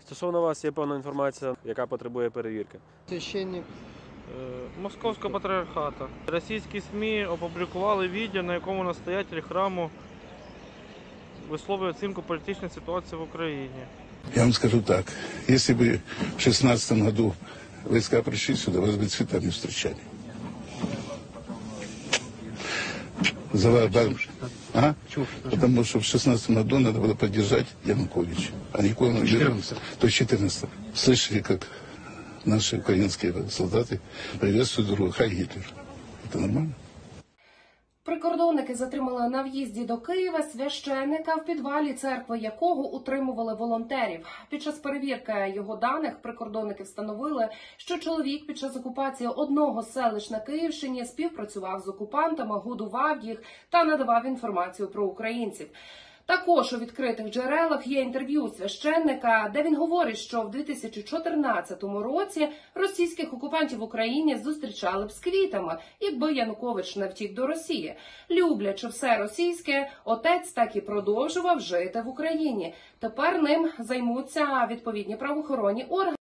Стосовно вас є певна інформація, яка потребує перевірки. Священник. Московського патріархату. Російські СМІ опублікували відео, на якому настоятель храму висловлює оцінку політичної ситуації в Україні. Я вам скажу так, если бы в 16 году войска пришли сюда, вас бы цветами встречали. Потому что в 16 году надо было поддержать Януковича, а Николай то в 14. Слышали, как наши украинские солдаты приветствуют друга «Хай Гитлер». Это нормально? Прикордонники затримали на в'їзді до Києва священника, в підвалі церкви якого утримували волонтерів. Під час перевірки його даних прикордонники встановили, що чоловік під час окупації одного з селищ на Київщині співпрацював з окупантами, годував їх та надавав інформацію про українців. Також у відкритих джерелах є інтерв'ю священника, де він говорить, що в 2014 році російських окупантів в Україні зустрічали б з квітами, якби Янукович не втік до Росії. Люблячи все російське, отець так і продовжував жити в Україні. Тепер ним займуться відповідні правоохоронні органи.